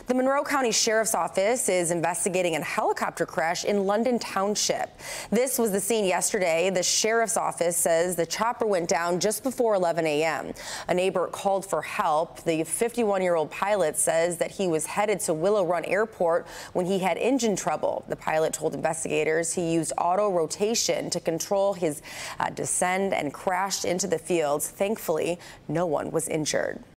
The Monroe County Sheriff's Office is investigating a helicopter crash in London Township. This was the scene yesterday. The Sheriff's Office says the chopper went down just before 11 a.m. A neighbor called for help. The 51-year-old pilot says that he was headed to Willow Run Airport when he had engine trouble. The pilot told investigators he used auto rotation to control his descent and crashed into the fields. Thankfully, no one was injured.